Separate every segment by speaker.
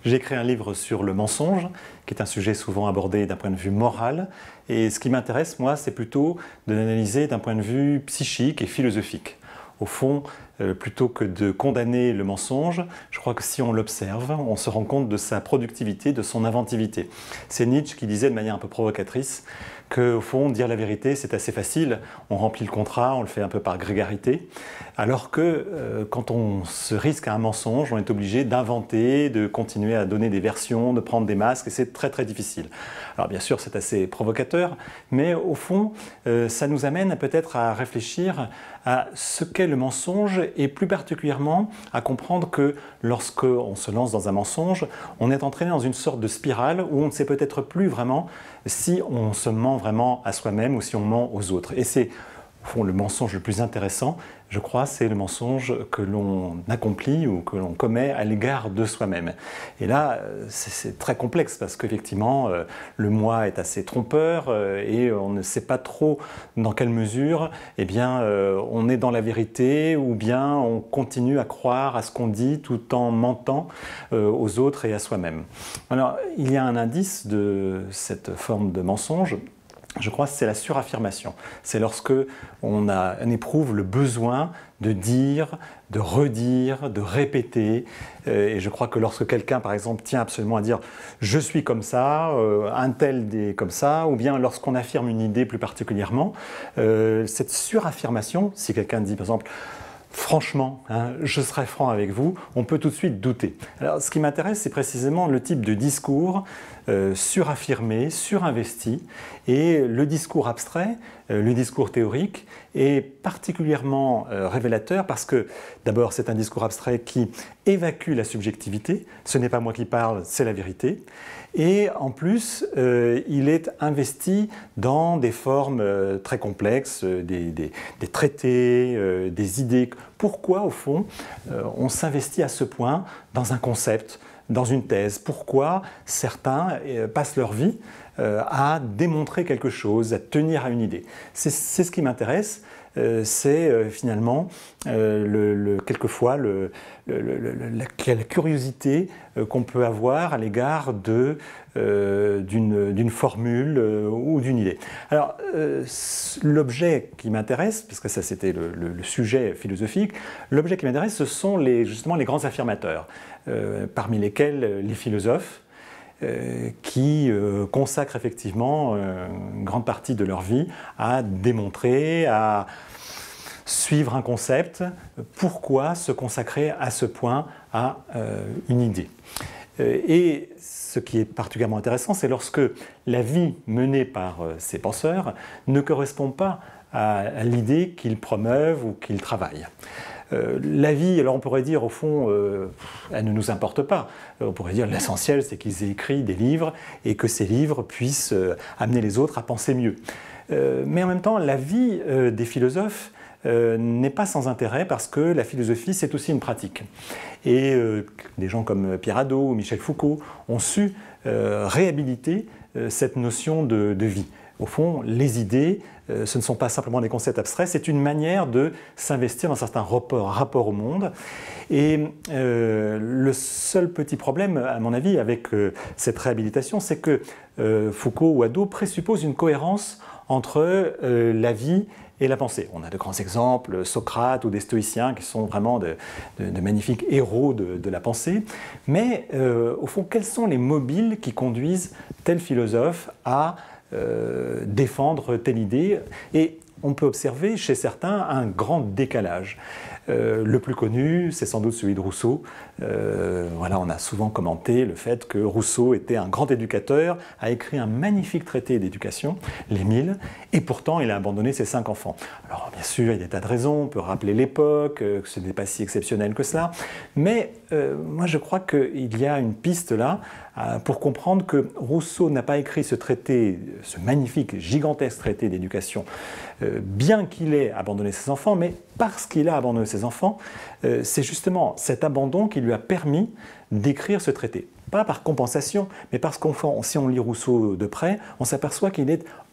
Speaker 1: J'ai écrit un livre sur le mensonge, qui est un sujet souvent abordé d'un point de vue moral. Et ce qui m'intéresse, moi, c'est plutôt de l'analyser d'un point de vue psychique et philosophique. Au fond, plutôt que de condamner le mensonge, je crois que si on l'observe, on se rend compte de sa productivité, de son inventivité. C'est Nietzsche qui disait de manière un peu provocatrice qu'au fond, dire la vérité, c'est assez facile. On remplit le contrat, on le fait un peu par grégarité. Alors que quand on se risque à un mensonge, on est obligé d'inventer, de continuer à donner des versions, de prendre des masques, et c'est très très difficile. Alors bien sûr, c'est assez provocateur, mais au fond, ça nous amène peut-être à réfléchir à ce qu'est le mensonge et plus particulièrement à comprendre que lorsqu'on se lance dans un mensonge, on est entraîné dans une sorte de spirale où on ne sait peut-être plus vraiment si on se ment vraiment à soi-même ou si on ment aux autres. Et c'est au fond le mensonge le plus intéressant, je crois, c'est le mensonge que l'on accomplit ou que l'on commet à l'égard de soi-même. Et là, c'est très complexe parce qu'effectivement, le moi est assez trompeur et on ne sait pas trop dans quelle mesure on est dans la vérité ou bien on continue à croire à ce qu'on dit tout en mentant aux autres et à soi-même. Alors, il y a un indice de cette forme de mensonge. Je crois que c'est la suraffirmation. C'est lorsque on éprouve le besoin de dire, de redire, de répéter. Et je crois que lorsque quelqu'un, par exemple, tient absolument à dire « je suis comme ça »,« un tel est comme ça », ou bien lorsqu'on affirme une idée plus particulièrement, cette suraffirmation, si quelqu'un dit par exemple « franchement, je serai franc avec vous », on peut tout de suite douter. Alors, ce qui m'intéresse, c'est précisément le type de discours suraffirmé, surinvesti, et le discours abstrait, le discours théorique est particulièrement révélateur parce que d'abord c'est un discours abstrait qui évacue la subjectivité, ce n'est pas moi qui parle, c'est la vérité, et en plus il est investi dans des formes très complexes, des traités, des idées. Pourquoi au fond on s'investit à ce point dans un concept, dans une thèse? Pourquoi certains passent leur vie à démontrer quelque chose, à tenir à une idée? C'est ce qui m'intéresse, c'est finalement quelquefois la curiosité qu'on peut avoir à l'égard d'une formule ou d'une idée. Alors, l'objet qui m'intéresse, parce que ça c'était le sujet philosophique, l'objet qui m'intéresse, ce sont justement les grands affirmateurs, parmi lesquels les philosophes, qui consacrent effectivement une grande partie de leur vie à démontrer, à suivre un concept. Pourquoi se consacrer à ce point à une idée? Et ce qui est particulièrement intéressant, c'est lorsque la vie menée par ces penseurs ne correspond pas à l'idée qu'ils promeuvent ou qu'ils travaillent. La vie, alors on pourrait dire au fond, elle ne nous importe pas. On pourrait dire l'essentiel c'est qu'ils aient écrit des livres et que ces livres puissent amener les autres à penser mieux. Mais en même temps, la vie des philosophes n'est pas sans intérêt parce que la philosophie c'est aussi une pratique. Et des gens comme Pierre Hadot ou Michel Foucault ont su réhabiliter cette notion de vie. Au fond, les idées, ce ne sont pas simplement des concepts abstraits, c'est une manière de s'investir dans certains rapports au monde. Et le seul petit problème, à mon avis, avec cette réhabilitation, c'est que Foucault ou Hadot présupposent une cohérence entre la vie et la pensée. On a de grands exemples, Socrate ou des stoïciens qui sont vraiment de magnifiques héros de la pensée. Mais au fond, quels sont les mobiles qui conduisent tel philosophe à défendre telle idée? Et on peut observer chez certains un grand décalage. Le plus connu, c'est sans doute celui de Rousseau. Voilà, on a souvent commenté le fait que Rousseau était un grand éducateur, a écrit un magnifique traité d'éducation, l'Émile, et pourtant il a abandonné ses 5 enfants. Alors bien sûr, il y a des tas de raisons, on peut rappeler l'époque, que ce n'est pas si exceptionnel que cela, mais moi je crois qu'il y a une piste là pour comprendre que Rousseau n'a pas écrit ce traité, ce magnifique, gigantesque traité d'éducation, bien qu'il ait abandonné ses enfants, mais parce qu'il a abandonné ses enfants, c'est justement cet abandon qui lui a permis d'écrire ce traité. Pas par compensation, mais parce qu'enfin, si on lit Rousseau de près, on s'aperçoit qu'il est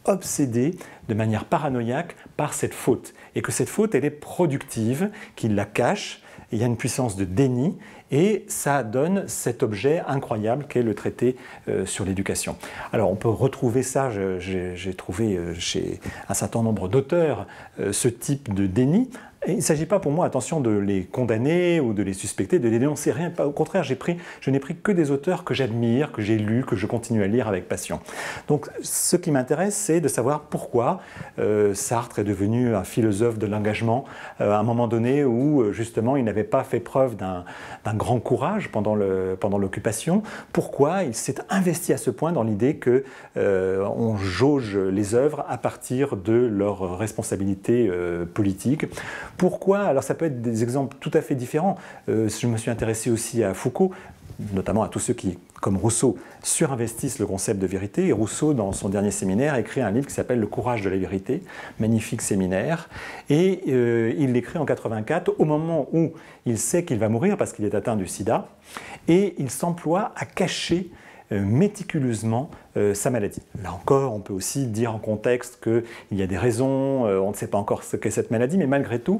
Speaker 1: obsédé de manière paranoïaque par cette faute, et que cette faute, elle est productive, qu'il la cache, il y a une puissance de déni, et ça donne cet objet incroyable qu'est le traité sur l'éducation. Alors on peut retrouver ça, j'ai trouvé chez un certain nombre d'auteurs ce type de déni. Et il ne s'agit pas pour moi, attention, de les condamner ou de les suspecter, de les dénoncer, rien. Au contraire, je n'ai pris que des auteurs que j'admire, que j'ai lus, que je continue à lire avec passion. Donc ce qui m'intéresse, c'est de savoir pourquoi Sartre est devenu un philosophe de l'engagement à un moment donné où justement il n'avait pas fait preuve d'un grand courage pendant l'occupation. Pourquoi il s'est investi à ce point dans l'idée qu'on jauge les œuvres à partir de leurs responsabilités politiques. Pourquoi? Alors ça peut être des exemples tout à fait différents. Je me suis intéressé aussi à Foucault, notamment à tous ceux qui, comme Rousseau, surinvestissent le concept de vérité. Et Rousseau, dans son dernier séminaire, écrit un livre qui s'appelle « Le courage de la vérité », magnifique séminaire. Et il l'écrit en 84, au moment où il sait qu'il va mourir parce qu'il est atteint du sida. Et il s'emploie à cacher méticuleusement sa maladie. Là encore, on peut aussi dire en contexte qu'il y a des raisons, on ne sait pas encore ce qu'est cette maladie, mais malgré tout,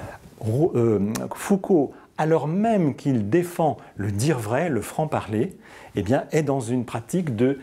Speaker 1: Foucault, alors même qu'il défend le dire vrai, le franc-parler, eh bien, est dans une pratique de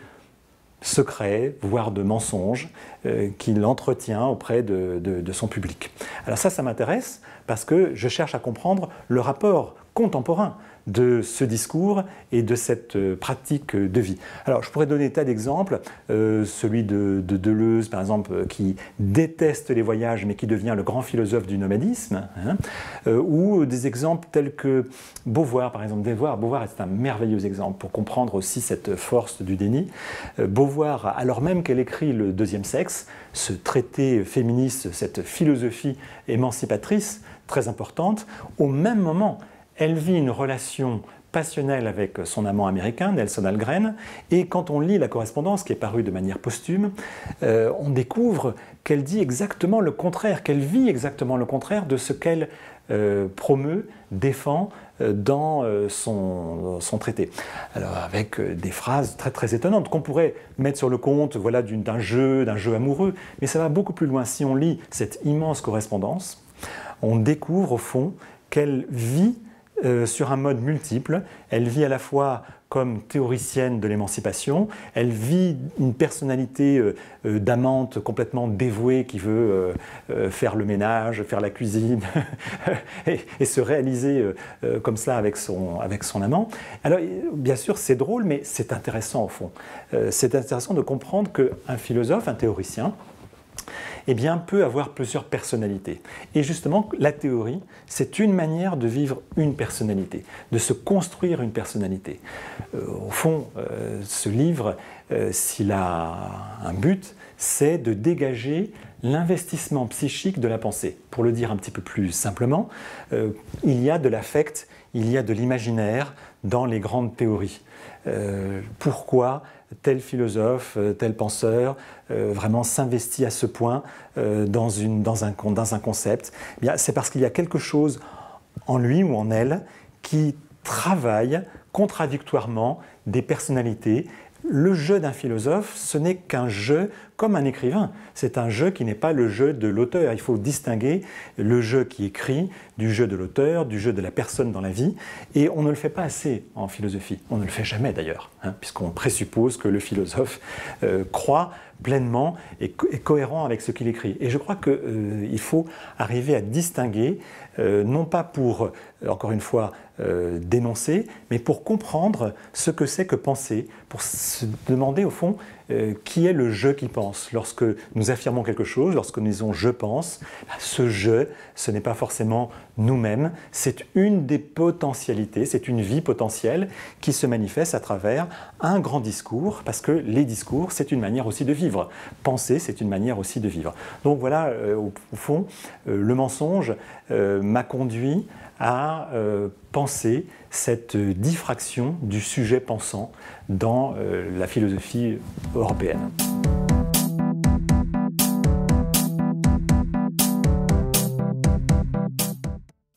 Speaker 1: secret, voire de mensonge, qu'il entretient auprès de son public. Alors ça m'intéresse parce que je cherche à comprendre le rapport contemporain de ce discours et de cette pratique de vie. Alors je pourrais donner des tas d'exemples, celui de Deleuze par exemple, qui déteste les voyages mais qui devient le grand philosophe du nomadisme, hein, ou des exemples tels que Beauvoir par exemple. Beauvoir est un merveilleux exemple pour comprendre aussi cette force du déni. Beauvoir, alors même qu'elle écrit Le deuxième sexe, ce traité féministe, cette philosophie émancipatrice très importante, au même moment elle vit une relation passionnelle avec son amant américain, Nelson Algren, et quand on lit la correspondance qui est parue de manière posthume, on découvre qu'elle dit exactement le contraire, qu'elle vit exactement le contraire de ce qu'elle promeut, défend dans son traité. Alors avec des phrases très très étonnantes qu'on pourrait mettre sur le compte voilà, d'un jeu amoureux, mais ça va beaucoup plus loin. Si on lit cette immense correspondance, on découvre au fond qu'elle vit sur un mode multiple. Elle vit à la fois comme théoricienne de l'émancipation, elle vit une personnalité d'amante complètement dévouée qui veut faire le ménage, faire la cuisine et se réaliser comme ça avec son amant. Alors bien sûr c'est drôle mais c'est intéressant au fond. C'est intéressant de comprendre qu'un philosophe, un théoricien, eh bien, peut avoir plusieurs personnalités. Et justement, la théorie, c'est une manière de vivre une personnalité, de se construire une personnalité. Au fond, ce livre, s'il a un but, c'est de dégager l'investissement psychique de la pensée. Pour le dire un petit peu plus simplement, il y a de l'affect, il y a de l'imaginaire dans les grandes théories. Pourquoi tel philosophe, tel penseur, vraiment s'investit à ce point dans un concept? Eh bien, c'est parce qu'il y a quelque chose en lui ou en elle qui travaille contradictoirement des personnalités. Le jeu d'un philosophe, ce n'est qu'un jeu comme un écrivain. C'est un jeu qui n'est pas le jeu de l'auteur. Il faut distinguer le jeu qui écrit du jeu de l'auteur, du jeu de la personne dans la vie. Et on ne le fait pas assez en philosophie. On ne le fait jamais d'ailleurs, hein, puisqu'on présuppose que le philosophe croit pleinement et est cohérent avec ce qu'il écrit. Et je crois qu'il faut arriver à distinguer, non pas pour, encore une fois, dénoncer, mais pour comprendre ce que c'est que penser, pour se demander au fond qui est le je qui pense. Lorsque nous affirmons quelque chose, lorsque nous disons « je pense », ce « je », ce n'est pas forcément nous-mêmes, c'est une des potentialités, c'est une vie potentielle qui se manifeste à travers un grand discours, parce que les discours, c'est une manière aussi de vivre. Penser, c'est une manière aussi de vivre. Donc voilà, au fond, le mensonge m'a conduit à penser cette diffraction du sujet pensant dans la philosophie européenne.